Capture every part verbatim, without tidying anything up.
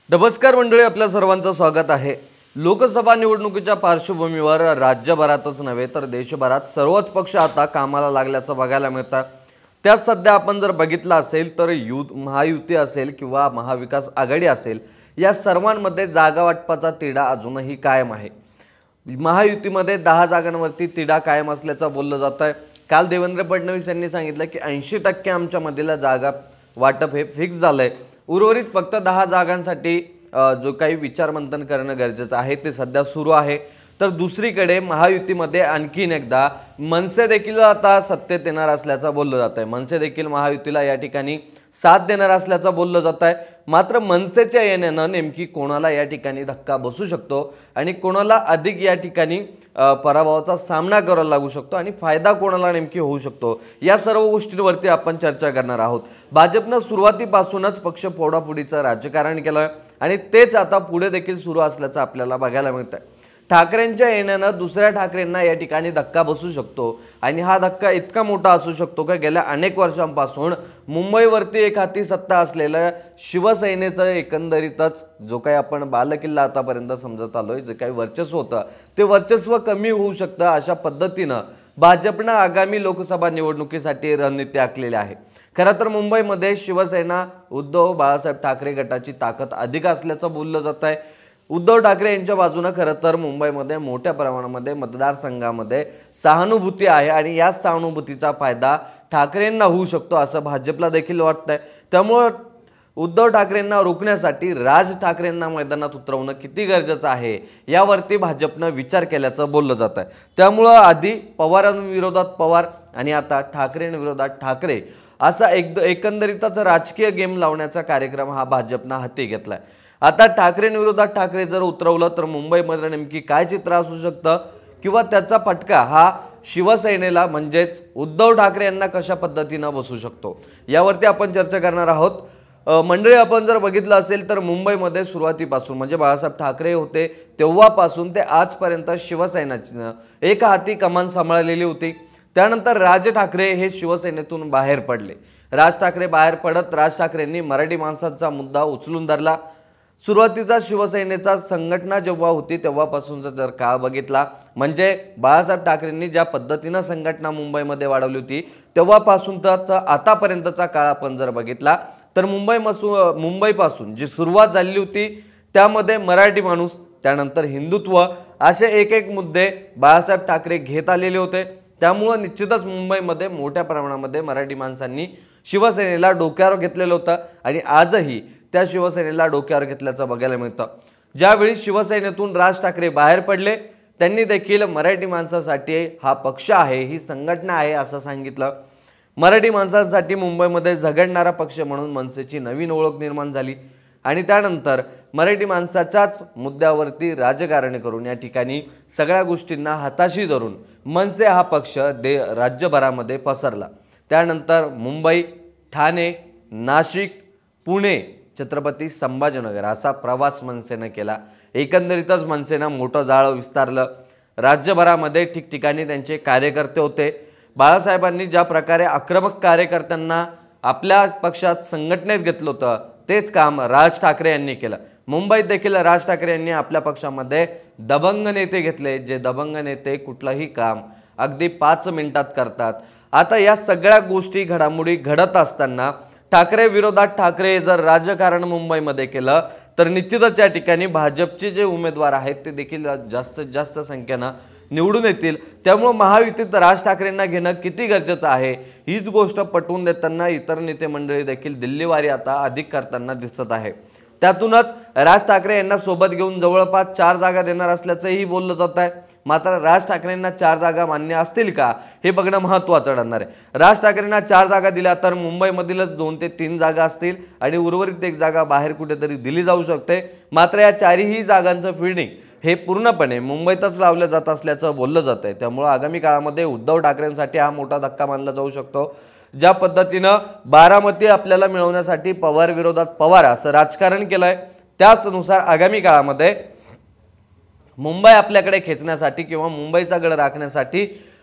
नमस्कार मंडळी, आपल्या सर्वांचं स्वागत आहे। लोकसभा निवडणुकीच्या पार्श्वभूमीवर राज्यभरातच नव्हे तर देशभरात सर्वच पक्ष आता कामाला लागल्याचं बघायला मिळतं। त्याच सध्या आपण जर बघितलं असेल तर युथ महायुती असेल किंवा महाविकास आघाडी असेल, या सर्वांमध्ये जागा वाटपाचा तिढा अजूनही कायम आहे। महायुतीमध्ये दहा जागांवरती तिढा कायम असल्याचं बोललं जातं आहे। काल देवेंद्र फडणवीस यांनी सांगितलं की ऐंशी टक्के आमच्या मधील जागा वाटप हे फिक्स झालंय, उर्वरित फक्त दहा जागांसाठी जो काही विचारमंथन करणं गरजेचं आहे ते सध्या सुरू आहे। तर दुसरीकडे महायुतीमध्ये आणखीन एकदा मनसे देखील आता सत्तेत येणार असल्याचं बोललं जात आहे। मनसे देखील महायुतीला या ठिकाणी साथ देणार असल्याचं बोललं जात आहे। मात्र मनसेच्या येण्यानं नेमकी कोणाला या ठिकाणी धक्का बसू शकतो आणि कोणाला अधिक या ठिकाणी पराभवाचा सामना करावा लागू शकतो आणि फायदा कोणाला नेमकी होऊ शकतो, या सर्व गोष्टींवरती आपण चर्चा करणार आहोत। भाजपनं सुरुवातीपासूनच पक्ष फोडाफोडीचं राजकारण केलं आणि तेच आता पुढे देखील सुरू असल्याचं आपल्याला बघायला मिळतं आहे। ठाकरेंच्या येण्यानं दुसऱ्या ठाकरेंना या ठिकाणी धक्का बसू शकतो आणि हा धक्का इतका मोठा असू शकतो की गेल्या अनेक वर्षांपासून मुंबईवरती एक हाती सत्ता असलेल्या शिवसेनेचं एकंदरीतच जो काही आपण बालकिल्ला आतापर्यंत समजत आलोय, जे काही वर्चस्व होतं ते वर्चस्व कमी होऊ शकतं, अशा पद्धतीनं भाजपनं आगामी लोकसभा निवडणुकीसाठी रणनीती आखलेली आहे। खरं तर मुंबईमध्ये शिवसेना उद्धव बाळासाहेब ठाकरे गटाची ताकद अधिक असल्याचं बोललं जात आहे। उद्धव ठाकरे यांच्या बाजूने खरं तर मुंबईमध्ये मोठ्या प्रमाणामध्ये मतदारसंघामध्ये सहानुभूती आहे आणि या सहानुभूतीचा फायदा ठाकरेंना होऊ शकतो असं भाजपला देखील वाटतंय। त्यामुळे उद्धव ठाकरेंना रोखण्यासाठी राज ठाकरेंना मैदानात उतरवणं किती गरजेचं आहे यावरती भाजपनं विचार केल्याचं बोललं जात आहे। त्यामुळे आधी पवारांविरोधात पवार आणि आता ठाकरेंविरोधात ठाकरे असा एक एकंदरीतच राजकीय गेम लावण्याचा कार्यक्रम हा भाजपनं हाती घेतलाय। आता ठाकरेंविरोधात ठाकरे जर उतरवलं तर मुंबईमध्ये नेमकी काय चित्र असू शकतं किंवा त्याचा फटका हा शिवसेनेला म्हणजेच उद्धव ठाकरे यांना कशा पद्धतीने बसू शकतो यावरती आपण चर्चा करणार आहोत। मंडळी, आपण जर बघितलं असेल तर मुंबईमध्ये सुरुवातीपासून म्हणजे बाळासाहेब ठाकरे होते तेव्हापासून ते आजपर्यंत शिवसेनेनं एक हाती कमान सांभाळलेली होती। त्यानंतर राज ठाकरे हे शिवसेनेतून बाहेर पडले। राज ठाकरे बाहेर पडत राज ठाकरेंनी मराठी माणसांचा मुद्दा उचलून धरला। सुरुवातीचा शिवसेनेचा संघटना जेव्हा होती तेव्हापासूनचा जर काळ बघितला म्हणजे बाळासाहेब ठाकरेंनी ज्या पद्धतीने संघटना मुंबईमध्ये वाढवली होती तेव्हापासून तर आतापर्यंतचा काळ आपण जर बघितला तर मुंबई मुंबईपासून जी सुरुवात झाली होती त्यामध्ये मराठी माणूस, त्यानंतर हिंदुत्व असे एक एक मुद्दे बाळासाहेब ठाकरे घेत आलेले होते। त्यामुळे निश्चितच मुंबईमध्ये मोठ्या प्रमाणामध्ये मराठी माणसांनी शिवसेनेला डोक्यावर घेतलेलं होतं आणि आजही त्या शिवसेनेला डोक्यावर घेतल्याचं बघायला मिळतं। ज्यावेळी शिवसेनेतून राज ठाकरे बाहेर पडले त्यांनी देखील मराठी माणसासाठी हा पक्ष आहे, ही संघटना आहे असं सांगितलं। मराठी माणसांसाठी मुंबईमध्ये झगडणारा पक्ष म्हणून मनसेची नवीन ओळख निर्माण झाली आणि त्यानंतर मराठी माणसाच्याच मुद्द्यावरती राजकारण करून या ठिकाणी सगळ्या गोष्टींना हाताशी धरून मनसे हा पक्ष दे राज्यभरामध्ये पसरला। त्यानंतर मुंबई, ठाणे, नाशिक, पुणे, छत्रपती संभाजीनगर असा प्रवास मनसेने केला। एकंदरीतच मनसेने मोठं जाळं विस्तारलं। राज्यभरामध्ये ठिकठिकाणी त्यांचे कार्यकर्ते होते। बाळासाहेबांनी ज्या प्रकारे आक्रमक कार्यकर्त्यांना आपल्या पक्षात संघटनेत घेतलं होतं तेच काम राज ठाकरे यांनी केलं। मुंबईत देखील राज ठाकरे यांनी आपल्या पक्षामध्ये दबंग नेते घेतले, जे दबंग नेते कुठलंही काम अगदी पाच मिनिटात करतात। आता या सगळ्या गोष्टी घडामोडी घडत असताना ठाकरे विरोधात ठाकरे जर राजकारण मुंबईमध्ये केलं तर निश्चितच या ठिकाणी भाजपचे जे उमेदवार आहेत ते देखील जास्तीत जास्त संख्येनं निवडून येतील। त्यामुळे महायुतीत राज ठाकरेंना घेणं किती गरजेचं आहे हीच गोष्ट पटवून देताना इतर नेते मंडळी देखील दिल्लीवारी आता अधिक करताना दिसत आहे। त्यातूनच राज ठाकरे यांना सोबत घेऊन जवळपास चार जागा देणार असल्याचंही बोललं जात आहे। मात्र राज ठाकरेंना चार जागा मान्य असतील का हे बघणं महत्त्वाचं ठरणार आहे। राज ठाकरेंना चार जागा दिल्या तर मुंबईमधीलच दोन ते तीन जागा असतील आणि उर्वरित एक जागा बाहेर कुठेतरी दिली जाऊ शकते। मात्र या चारही जागांचं फिल्डिंग हे पूर्णपणे मुंबईतच लावलं जात असल्याचं बोललं जात आहे। त्यामुळे आगामी काळामध्ये उद्धव ठाकरेंसाठी हा मोठा धक्का मानला जाऊ शकतो। ज्या पद्धतीनं बारामती आपल्याला मिळवण्यासाठी पवार विरोधात पवार असं राजकारण केलंय त्याचनुसार आगामी काळामध्ये मुंबई आपल्याकडे खेचण्यासाठी किंवा मुंबईचा गड राखण्यासाठी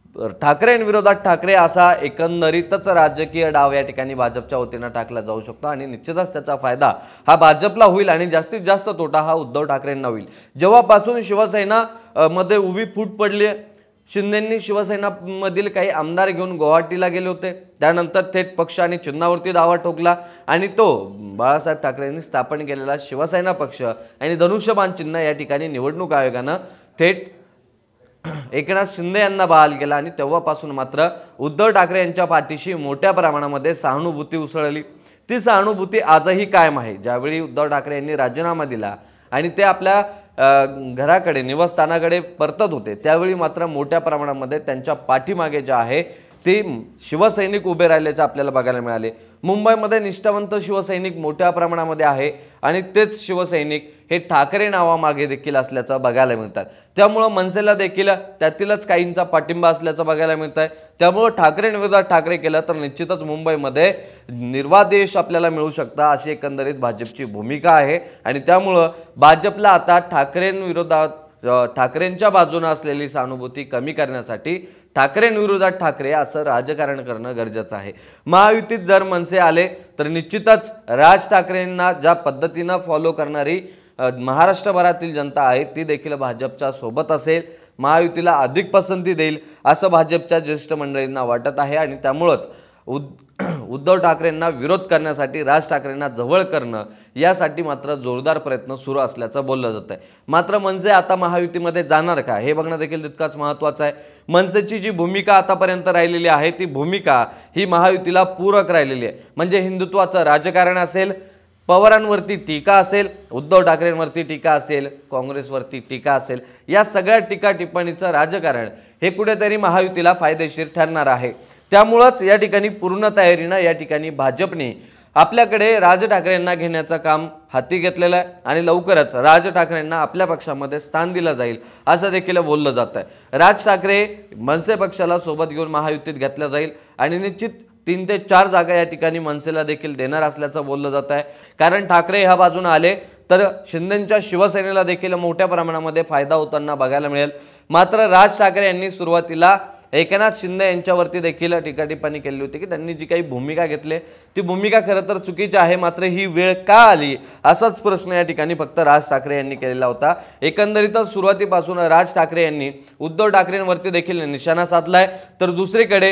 ठाकरेंविरोधात ठाकरे असा एकंदरीतच राजकीय डाव या ठिकाणी भाजपच्या वतीनं टाकला जाऊ शकतो आणि निश्चितच त्याचा फायदा हा भाजपला होईल आणि जास्तीत जास्त तोटा हा उद्धव ठाकरेंना होईल। जेव्हापासून शिवसेना मध्ये उभी फूट पडली, शिंदेंनी शिवसेना मधील काही आमदार घेऊन गुवाहाटीला गेले होते, त्यानंतर थेट पक्ष आणि चिन्हावरती दावा ठोकला आणि तो बाळासाहेब ठाकरेंनी स्थापन केलेला शिवसेना पक्ष आणि धनुष्यबाण चिन्ह या ठिकाणी निवडणूक आयोगानं थेट एकनाथ शिंदे यांना बहाल केला आणि तेव्हापासून मात्र उद्धव ठाकरे यांच्या पाठीशी मोठ्या प्रमाणामध्ये सहानुभूती उसळली। ती सहानुभूती आजही कायम आहे। ज्यावेळी उद्धव ठाकरे यांनी राजीनामा दिला आणि ते आपल्या घराकडे निवासस्थानाकडे परतत होते, त्यावेळी मात्र मोठ्या प्रमाणामध्ये त्यांच्या पाठीमागे जे आहे ते शिवसैनिक उभे राहिल्याचे आपल्याला बघायला मिळाले। मुंबईमध्ये निष्ठावंत शिवसैनिक मोठ्या प्रमाणामध्ये आहे आणि तेच शिवसैनिक हे ठाकरे नावामागे देखील असल्याचं बघायला मिळतात। त्यामुळे मनसेला देखील त्यातीलच काहींचा पाठिंबा असल्याचं बघायला मिळत आहे। त्यामुळे ठाकरेंविरोधात ठाकरे केलं तर निश्चितच मुंबईमध्ये निर्वादेश आपल्याला मिळू शकता अशी एकंदरीत भाजपची भूमिका आहे आणि त्यामुळे भाजपला आता ठाकरेंविरोधात ठाकरेंच्या बाजूने असलेली सहानुभूती कमी करण्यासाठी ठाकरेंविरोधात ठाकरे असं राजकारण करणं गरजेचं आहे। महायुतीत जर मनसे आले तर निश्चितच राज ठाकरेंना ज्या पद्धतीने फॉलो करणारी महाराष्ट्रभरातील जनता आहे ती देखील भाजपच्या सोबत असेल, महायुतीला अधिक पसंती देईल असं भाजपच्या ज्येष्ठ मंडळींना वाटत आहे आणि त्यामुळेच उद्धव ठाकरेंना विरोध करण्यासाठी राज ठाकरेंना जवळ करणं यासाठी मात्र जोरदार प्रयत्न सुरू असल्याचं बोललं जात आहे। मात्र मनसे आता महायुतीमध्ये जाणार का हे बघणं देखील तितकाच महत्त्वाचं आहे। मनसेची जी भूमिका आतापर्यंत राहिलेली आहे ती भूमिका ही महायुतीला पूरक राहिलेली आहे, म्हणजे हिंदुत्वाचं राजकारण असेल, पवारांवरती टीका असेल, उद्धव ठाकरेंवरती टीका असेल, काँग्रेसवरती टीका असेल, या सगळ्या टीका टिप्पणीचं राजकारण हे कुठेतरी महायुतीला फायदेशीर ठरणार आहे। त्यामुळेच या ठिकाणी पूर्ण तयारीनं या ठिकाणी भाजपने आपल्याकडे राज ठाकरेंना घेण्याचं काम हाती घेतलेलं आहे आणि लवकरच राज ठाकरेंना आपल्या पक्षामध्ये स्थान दिलं जाईल असं देखील बोललं जात आहे। राज ठाकरे मनसे पक्षाला सोबत घेऊन महायुतीत घेतलं जाईल आणि निश्चित तीन ते चार जागा या ठिकाणी मनसेला देखील देणार असल्याचं बोललं जात आहे, कारण ठाकरे ह्या बाजूने आले तर शिंदेंच्या शिवसेनेला देखील मोठ्या प्रमाणामध्ये फायदा होताना बघायला मिळेल। मात्र राज ठाकरे यांनी सुरुवातीला एकनाथ शिंदे यांच्यावरती देखील टीका टिप्पणी केली होती की त्यांनी जी काही भूमिका घेतली ती भूमिका खरं तर चुकीची आहे, मात्र ही वेळ का आली असाच प्रश्न या ठिकाणी फक्त राज ठाकरे यांनी केलेला होता। एकंदरीतच सुरुवातीपासून राज ठाकरे यांनी उद्धव ठाकरेंवरती देखील निशाणा साधलाय तर दुसरीकडे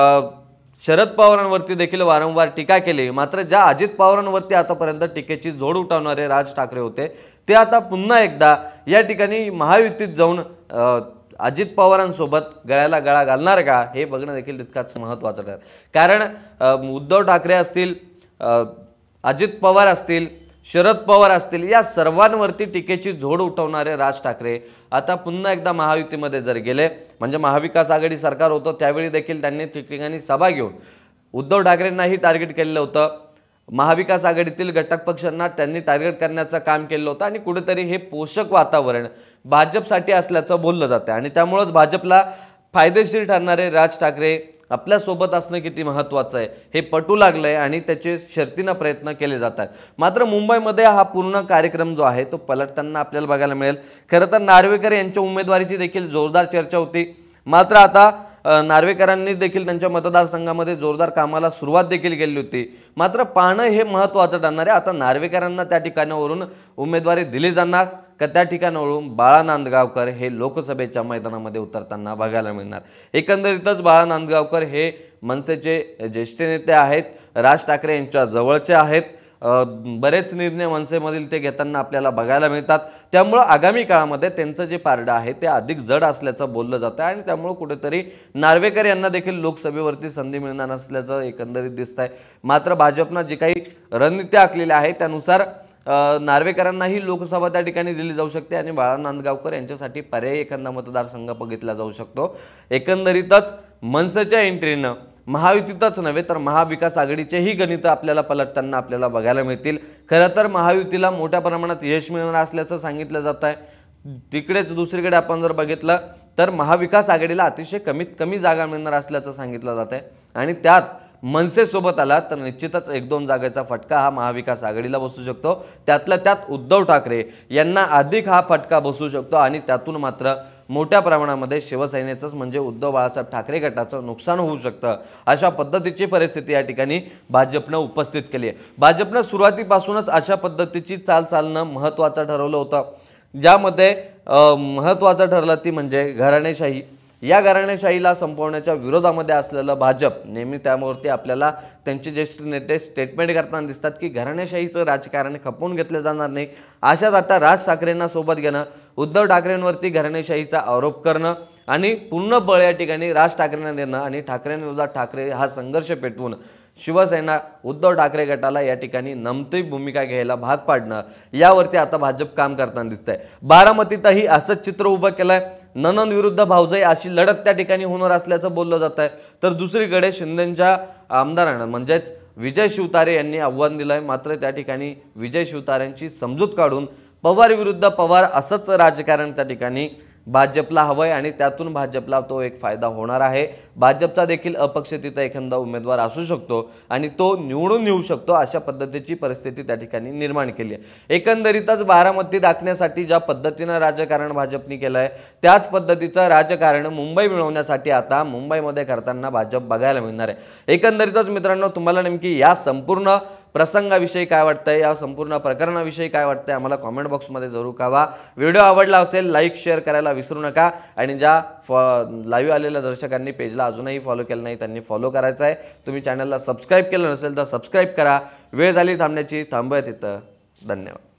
शरद पवारांवरती देखील वारंवार टीका केली। मात्र ज्या अजित पवारांवरती आतापर्यंत टीकेची जोड उठवणारे राज ठाकरे होते ते आता पुन्हा एकदा या ठिकाणी महायुतीत जाऊन अजित पवारांसोबत गळ्याला गळा घालणार का हे बघणं देखील तितकाच महत्त्वाचं ठरेल, कारण उद्धव ठाकरे असतील, अजित पवार असतील, शरद पवार असतील, या सर्वांवरती टीकेची झोड उठवणारे राज ठाकरे आता पुन्हा एकदा महायुतीमध्ये जर गेले, म्हणजे महाविकास आघाडी सरकार होतं त्यावेळी देखील त्यांनी ठिकठिकाणी सभा घेऊन उद्धव ठाकरेंनाही टार्गेट केलेलं होतं, महाविकास आघाडीतील घटक पक्षांना त्यांनी टार्गेट करण्याचं काम केलं होतं आणि कुठेतरी हे पोषक वातावरण भाजपसाठी असल्याचं बोललं जातं आणि त्यामुळेच भाजपला फायदेशीर ठरणारे राज ठाकरे आपल्या सोबत असणं किती महत्त्वाचं आहे हे पटू लागलंय आणि त्याचे शर्तीनं प्रयत्न केले जातात। मात्र मुंबईमध्ये हा पूर्ण कार्यक्रम जो आहे तो पलटताना आपल्याला बघायला मिळेल। खरं तर नार्वेकर यांच्या उमेदवारीची देखील जोरदार चर्चा होती, मात्र आता नार्वेकरांनी देखील त्यांच्या मतदारसंघामध्ये जोरदार कामाला सुरुवात देखील केली होती। मात्र पाहणं हे महत्त्वाचं ठरणार आहे, आता नार्वेकरांना त्या ठिकाणावरून उमेदवारी दिली जाणार का त्या ठिकाणावरून बाळा नांदगावकर हे लोकसभेच्या मैदानामध्ये उतरताना बघायला मिळणार। एकंदरीतच बाळा नांदगावकर हे मनसेचे ज्येष्ठ नेते आहेत, राज ठाकरे यांच्या जवळचे आहेत, बरेच निर्णय मनसेमधील ते घेताना आपल्याला बघायला मिळतात। त्यामुळे आगामी काळामध्ये त्यांचं जे पारडं आहे ते अधिक जड असल्याचं बोललं जातं आणि त्यामुळे कुठेतरी नार्वेकर यांना देखील लोकसभेवरती संधी मिळणार नसल्याचं एकंदरीत दिसतंय। मात्र भाजपनं जी काही रणनीती आखलेली आहे त्यानुसार नार्वेकरांनाही लोकसभा त्या ठिकाणी दिली जाऊ शकते आणि बाळा नांदगावकर यांच्यासाठी पर्यायी एखादा मतदारसंघ बघितला जाऊ शकतो। एकंदरीतच मनसेच्या एंट्रीनं महायुतीतच नव्हे तर महाविकास आघाडीचेही गणित आपल्याला पलटताना आपल्याला बघायला मिळतील। खरं तर महायुतीला मोठ्या प्रमाणात यश मिळणार असल्याचं सांगितलं जात आहे, तिकडेच दुसरीकडे आपण जर बघितलं तर महाविकास आघाडीला अतिशय कमीत कमी जागा मिळणार असल्याचं सांगितलं जात आहे आणि त्यात मनसे सोबत आला तर निश्चितच एक दोन जागेचा फटका हा महाविकास आघाडीला बसू शकतो, त्यातल्या त्यात उद्धव ठाकरे यांना अधिक हा फटका बसू शकतो आणि त्यातून मात्र मोठ्या प्रमाणामध्ये शिवसेनेचंच म्हणजे उद्धव बाळासाहेब ठाकरे गटाचं नुकसान होऊ शकतं, अशा पद्धतीची परिस्थिती या ठिकाणी भाजपनं उपस्थित केली आहे। भाजपनं सुरुवातीपासूनच अशा पद्धतीची चाल चालणं महत्त्वाचं ठरवलं होतं, ज्यामध्ये महत्त्वाचं ठरलं ती म्हणजे घराणेशाही। या घराणेशाहीला संपवण्याच्या विरोधामध्ये असलेलं भाजप नेहमी त्यामुळे आपल्याला त्यांचे ज्येष्ठ नेते स्टेटमेंट करताना दिसतात की घराणेशाहीचं राजकारण खपवून घेतलं जाणार नाही। अशात आता राज ठाकरेंना सोबत घेणं, उद्धव ठाकरेंवरती घराणेशाहीचा आरोप करणं आणि पूर्ण बळ या ठिकाणी राज ठाकरेंना देणं आणि ठाकरेंविरोधात ठाकरे हा संघर्ष पेटवून शिवसेना उद्धव ठाकरे गटाला या ठिकाणी नमती भूमिका घ्यायला भाग पाडणं, यावरती आता भाजप काम करताना दिसतंय। बारामतीतही असंच चित्र उभं केलंय। ननंद विरुद्ध भाऊजाई अशी लढत त्या ठिकाणी होणार असल्याचं बोललं जात आहे। तर दुसरीकडे शिंदेंच्या आमदारांना म्हणजेच विजय शिवतारे यांनी आव्हान दिलंय, मात्र त्या ठिकाणी विजय शिवतारेंची समजूत काढून पवार विरुद्ध पवार असंच राजकारण त्या ठिकाणी भाजपला हवंय आणि त्यातून भाजपला तो एक फायदा होणार आहे। भाजपचा देखील अपक्षित एखादा उमेदवार असू शकतो आणि तो निवडून येऊ शकतो, अशा पद्धतीची परिस्थिती त्या ठिकाणी निर्माण केली आहे। एकंदरीतच बारामती राखण्यासाठी ज्या पद्धतीने राजकारण भाजपने केलं आहे त्याच पद्धतीचं राजकारण मुंबई मिळवण्यासाठी आता मुंबईमध्ये करताना भाजप बघायला मिळणार आहे। एकंदरीतच मित्रांनो, तुम्हाला नेमकी या संपूर्ण प्रसंगाविषयी काय वाटतंय, या संपूर्ण प्रकरणाविषयी काय वाटतंय आम्हाला कमेंट बॉक्समध्ये जरूर कळवा। व्हिडिओ आवडला असेल लाईक शेअर करायला विसरू नका आणि ज्या लाईव्ह आलेल्या दर्शकांनी पेजला अजूनही फॉलो केलं नाही त्यांनी फॉलो करायचं आहे। तुम्ही चॅनलला सबस्क्राईब केलं नसेल तर सबस्क्राईब करा। वेळ झाली थांबण्याची, थांबूया तिथं। धन्यवाद।